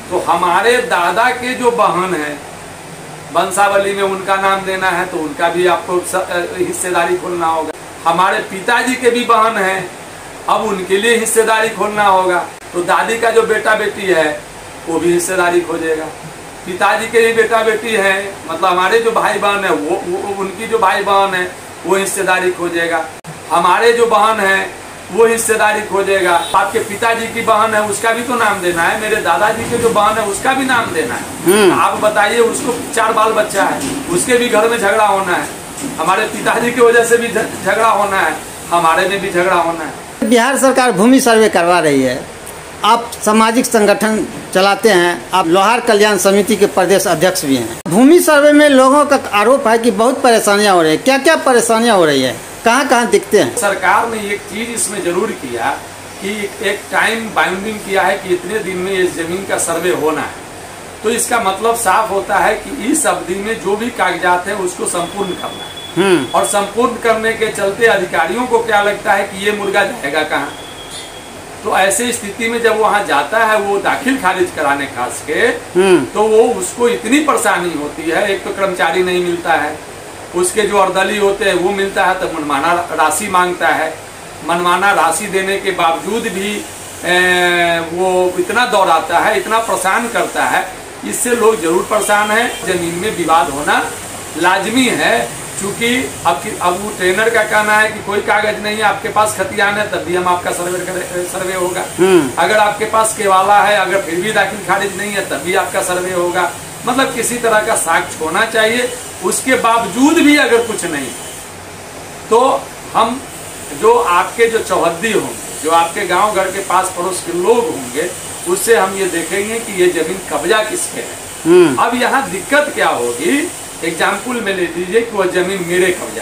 तो हमारे दादा के जो बहन है वंशावली में उनका नाम देना है तो उनका भी आपको हिस्सेदारी खोलना होगा। हमारे पिताजी के भी बहन है, अब उनके लिए हिस्सेदारी खोलना होगा। तो दादी का जो बेटा बेटी है वो भी हिस्सेदारी खोजेगा। पिताजी के भी बेटा बेटी है, मतलब हमारे जो भाई बहन है वो उनकी जो भाई बहन है वो हिस्सेदारी खोजेगा। हमारे जो बहन है वो हिस्सेदारी खोजेगा। आपके पिताजी की बहन है उसका भी तो नाम देना है, मेरे दादाजी के जो बहन है उसका भी नाम देना है। आप बताइए, उसको 4 बाल बच्चा है, उसके भी घर में झगड़ा होना है। हमारे पिताजी की वजह से भी झगड़ा होना है, हमारे में भी झगड़ा होना है। बिहार सरकार भूमि सर्वे करवा रही है, आप सामाजिक संगठन चलाते हैं, आप लोहार कल्याण समिति के प्रदेश अध्यक्ष भी हैं। भूमि सर्वे में लोगों का आरोप है कि बहुत परेशानियां हो रही है, क्या क्या परेशानियां हो रही है, कहाँ कहाँ दिखते हैं? सरकार ने एक चीज इसमें जरूर किया कि एक टाइम बाउंडिंग किया है कि इतने दिन में इस जमीन का सर्वे होना है। तो इसका मतलब साफ होता है कि इस अवधि में जो भी कागजात है उसको संपूर्ण करना है। और संपूर्ण करने के चलते अधिकारियों को क्या लगता है कि ये मुर्गा जाएगा कहाँ। तो ऐसे स्थिति में जब वहाँ जाता है वो दाखिल खारिज कराने खास के, तो वो उसको इतनी परेशानी होती है। एक तो कर्मचारी नहीं मिलता है, उसके जो अर्दली होते हैं वो मिलता है तो मनमाना राशि मांगता है। मनमाना राशि देने के बावजूद भी वो इतना दौड़ाता है, इतना परेशान करता है, इससे लोग जरूर परेशान हैं। जमीन में विवाद होना लाजमी है, चूंकि अब वो ट्रेनर का कहना है कि कोई कागज नहीं है, आपके पास खतियान है तब भी हम आपका सर्वे होगा। अगर आपके पास केवाला है, अगर फिर भी दाखिल खारिज नहीं है तब भी आपका सर्वे होगा। मतलब किसी तरह का साक्ष्य होना चाहिए। उसके बावजूद भी अगर कुछ नहीं तो हम जो आपके जो चौहद्दी होंगे, जो आपके गांव घर के पास पड़ोस के लोग होंगे, उससे हम ये देखेंगे कि ये जमीन कब्जा किसके है। अब यहाँ दिक्कत क्या होगी, एग्जाम्पल में ले लीजिए कि वह जमीन मेरे कब्जा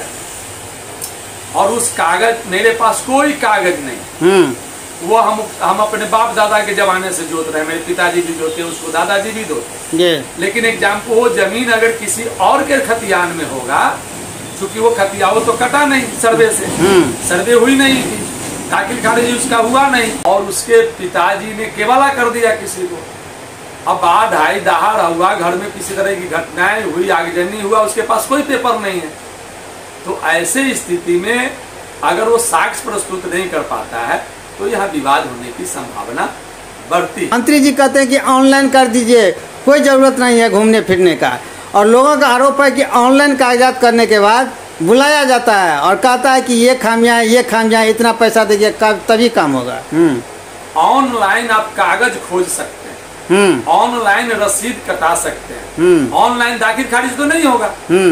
है और उस कागज मेरे पास कोई कागज नहीं। वो हम अपने बाप दादा के जमाने से जोत रहे हैं, मेरे पिताजी भी जोते, उसको दादाजी भी जोते। लेकिन एग्जाम्पल वो जमीन अगर किसी और के खतियान में होगा, चूंकि वो खतिया वो तो कटा नहीं सर्वे से, सर्वे हुई नहीं थी, दाखिल खारिज उसका हुआ नहीं, और उसके पिताजी ने केवाला कर दिया किसी को। अब बाढ़ ढाई दहाड़ हुआ, घर में किसी तरह की घटनाएं हुई, आगजनी हुआ, उसके पास कोई पेपर नहीं है। तो ऐसे स्थिति में अगर वो साक्ष्य प्रस्तुत नहीं कर पाता है तो यहाँ विवाद होने की संभावना बढ़ती है। मंत्री जी कहते हैं कि ऑनलाइन कर दीजिए, कोई जरूरत नहीं है घूमने फिरने का, और लोगों का आरोप है कि ऑनलाइन कागजात करने के बाद बुलाया जाता है और कहता है कि ये खामियां है, ये खामियां है, इतना पैसा दीजिए तभी काम होगा। ऑनलाइन आप कागज खोज सकते हैं, ऑनलाइन रसीद कटा सकते हैं, ऑनलाइन दाखिल खारिज तो नहीं होगा।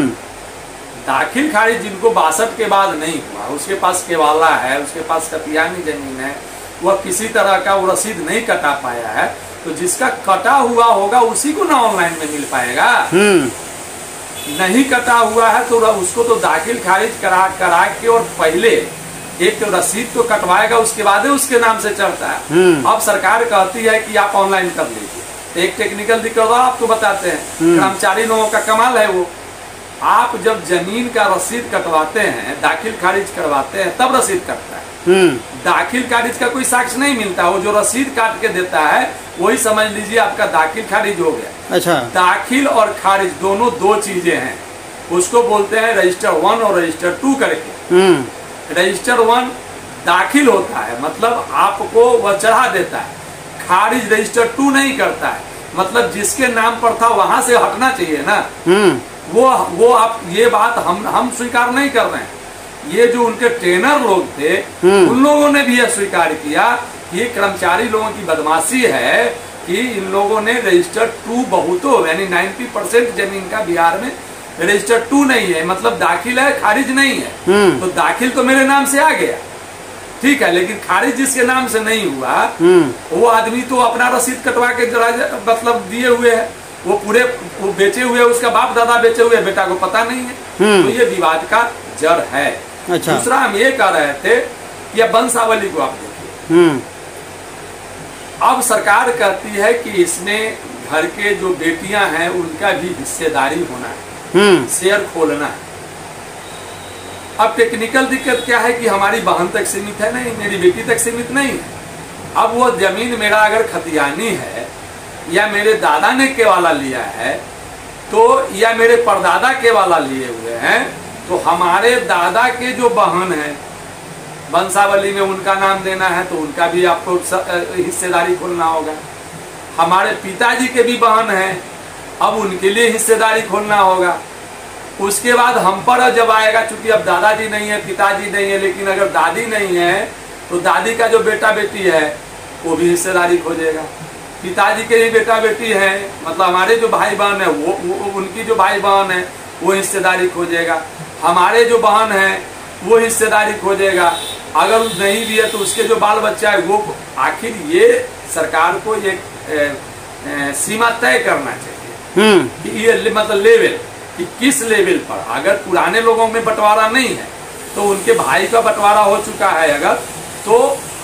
दाखिल खारिज जिनको 62 के बाद नहीं हुआ, उसके पास केवाला है, उसके पास खतियानी जमीन है, वह किसी तरह का वो रसीद नहीं कटा पाया है, तो जिसका कटा हुआ होगा उसी को ना ऑनलाइन में मिल पाएगा। नहीं कटा हुआ है तो उसको तो दाखिल खारिज करा के और पहले एक तो रसीद तो कटवाएगा, उसके बाद उसके नाम से चढ़ता है। अब सरकार कहती है कि आप ऑनलाइन कर लीजिए। एक टेक्निकल दिक्कत आपको बताते हैं, कर्मचारी लोगों का कमाल है वो। आप जब जमीन का रसीद कटवाते हैं, दाखिल खारिज करवाते हैं, तब रसीद कटता है। दाखिल खारिज का कोई साक्ष्य नहीं मिलता, वो जो रसीद काट के देता है वही समझ लीजिए आपका दाखिल खारिज हो गया। अच्छा, दाखिल और खारिज दोनों दो चीजें हैं, उसको बोलते हैं रजिस्टर 1 और रजिस्टर 2 करके। रजिस्टर 1 दाखिल होता है, मतलब आपको वह चढ़ा देता है। खारिज रजिस्टर 2 नहीं करता है, मतलब जिसके नाम पर था वहां से हटना चाहिए ना। वो आप ये बात हम स्वीकार नहीं कर रहे हैं। ये जो उनके ट्रेनर लोग थे उन लोगों ने भी यह स्वीकार किया कि ये कर्मचारी लोगों की बदमाशी है कि इन लोगों ने रजिस्टर 2 बहुतों यानी 90% जमीन का बिहार में रजिस्टर 2 नहीं है, मतलब दाखिल है खारिज नहीं है। तो दाखिल तो मेरे नाम से आ गया, ठीक है, लेकिन खारिज जिसके नाम से नहीं हुआ वो आदमी तो अपना रसीद कटवा के मतलब दिए हुए है, वो बेचे हुए, उसका बाप दादा बेचे हुए, बेटा को पता नहीं है। तो ये विवाद का जड़ है। अच्छा। दूसरा हम ये कह रहे थे कि अब वंशावली को आप देखिए, अब सरकार कहती है कि इसमें घर के जो बेटियां हैं उनका भी हिस्सेदारी होना है, शेयर खोलना है। अब टेक्निकल दिक्कत क्या है कि हमारी बहन तक सीमित है नहीं, मेरी बेटी तक सीमित नहीं है। अब वो जमीन मेरा अगर खतियानी है या मेरे दादा ने केवाला लिया है तो या मेरे परदादा केवाला लिए हुए हैं, तो हमारे दादा के जो बहन है वंशावली में उनका नाम देना है तो उनका भी आपको हिस्सेदारी खोलना होगा। हमारे पिताजी के भी बहन है, अब उनके लिए हिस्सेदारी खोलना होगा। उसके बाद हम पर जब आएगा, चूंकि अब दादाजी नहीं है, पिताजी नहीं है, लेकिन अगर दादी नहीं है तो दादी का जो बेटा बेटी है वो भी हिस्सेदारी खोजेगा। पिताजी के ही बेटा बेटी है, मतलब हमारे जो भाई बहन है वो उनकी जो भाई बहन है वो हिस्सेदारी खोजेगा। हमारे जो बहन है वो हिस्सेदारी खोजेगा। अगर नहीं भी है तो उसके जो बाल बच्चा है वो। आखिर ये सरकार को एक सीमा तय करना चाहिए कि ये मतलब लेवल, कि किस लेवल पर। अगर पुराने लोगों में बंटवारा नहीं है तो उनके भाई का बंटवारा हो चुका है अगर, तो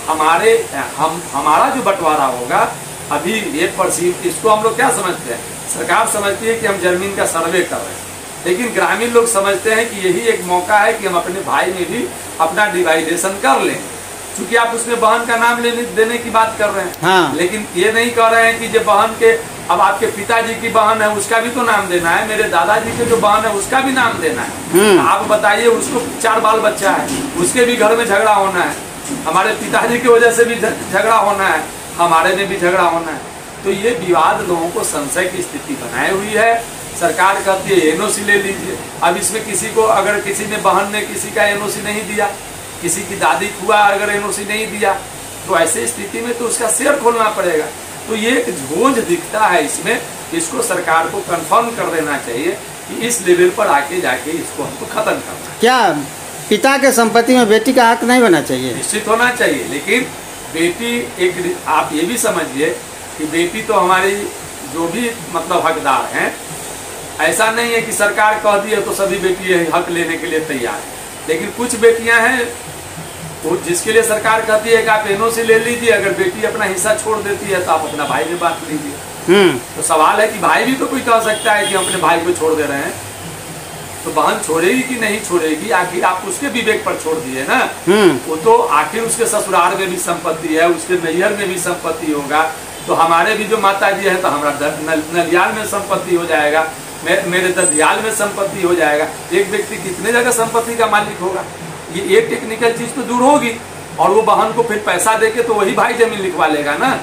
हमारा जो बंटवारा होगा अभी 1%, इसको हम लोग क्या समझते हैं, सरकार समझती है कि हम जमीन का सर्वे कर रहे हैं, लेकिन ग्रामीण लोग समझते हैं कि यही एक मौका है कि हम अपने भाई में भी अपना डिवाइडेशन कर लें, क्योंकि आप उसमें बहन का नाम देने की बात कर रहे हैं। हाँ। लेकिन ये नहीं कह रहे हैं कि जो बहन के, अब आपके पिताजी की बहन है उसका भी तो नाम देना है, मेरे दादाजी के जो बहन है उसका भी नाम देना है। आप बताइए, उसको 4 बाल बच्चा है, उसके भी घर में झगड़ा होना है, हमारे पिताजी की वजह से भी झगड़ा होना है, हमारे में भी झगड़ा होना है। तो ये विवाद लोगों को संशय की स्थिति बनाए हुई है। सरकार कहती है एनओसी ले लीजिए। अब इसमें किसी को, अगर किसी ने बहन ने किसी का एनओसी नहीं दिया, किसी की दादी फुआ अगर एनओसी नहीं दिया, तो ऐसी स्थिति में तो उसका शेयर खोलना पड़ेगा। तो ये एक झोंझ दिखता है इसमें, इसको सरकार को कंफर्म कर देना चाहिए कि इस लेवल पर आके जाके इसको हमको खत्म करना। क्या पिता के संपत्ति में बेटी का हक नहीं होना चाहिए? निश्चित होना चाहिए, लेकिन बेटी एक, आप ये भी समझिए कि बेटी तो हमारी जो भी मतलब हकदार हैं, ऐसा नहीं है कि सरकार कह दी है तो सभी बेटी हक लेने के लिए तैयार है। लेकिन कुछ बेटियां हैं तो जिसके लिए सरकार कहती है कि आप एनओसी ले लीजिए, अगर बेटी अपना हिस्सा छोड़ देती है तो आप अपना भाई में बांट लीजिए। तो सवाल है कि भाई भी तो कोई कह सकता है कि हम अपने भाई को छोड़ दे रहे हैं, तो बहन छोड़ेगी कि नहीं छोड़ेगी, आखिर आप उसके विवेक पर छोड़ दिए ना। वो तो आखिर उसके ससुराल में भी संपत्ति है, उसके नैहर में भी संपत्ति होगा, तो हमारे भी जो माता जी है तो हमारा नलियाल में संपत्ति हो जाएगा, मेरे ददियाल में संपत्ति हो जाएगा। एक व्यक्ति कितने जगह संपत्ति का मालिक होगा? ये एक टेक्निकल चीज तो दूर होगी, और वो बहन को फिर पैसा देके तो वही भाई जमीन लिखवा लेगा ना।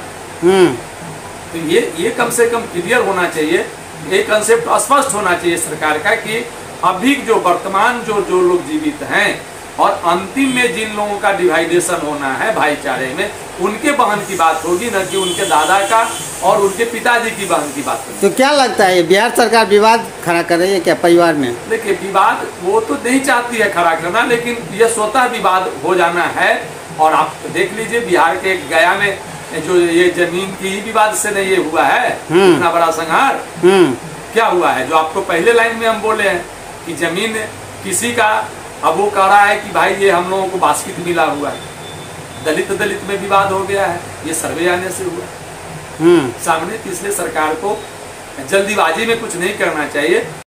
तो ये कम से कम क्लियर होना चाहिए, ये कंसेप्ट स्पष्ट होना चाहिए सरकार का कि अभी जो वर्तमान जो लोग जीवित हैं और अंतिम में जिन लोगों का डिवाइडेशन होना है भाईचारे में, उनके बहन की बात होगी, न कि उनके दादा का और उनके पिताजी की बहन की बात होगी। तो क्या लगता है बिहार सरकार विवाद खड़ा कर रही है क्या परिवार में? देखिए, विवाद वो तो नहीं चाहती है खड़ा करना, लेकिन ये स्वतः विवाद हो जाना है। और आप देख लीजिए बिहार के गया में जो ये जमीन की ही विवाद से नहीं ये हुआ है इतना बड़ा संहार। क्या हुआ है जो आपको पहले लाइन में हम बोले हैं कि जमीन किसी का, अब वो कह रहा है कि भाई ये हम लोगों को बास्केट मिला हुआ है, दलित में विवाद हो गया है, ये सर्वे आने से हुआ सामने। इसलिए सरकार को जल्दीबाजी में कुछ नहीं करना चाहिए।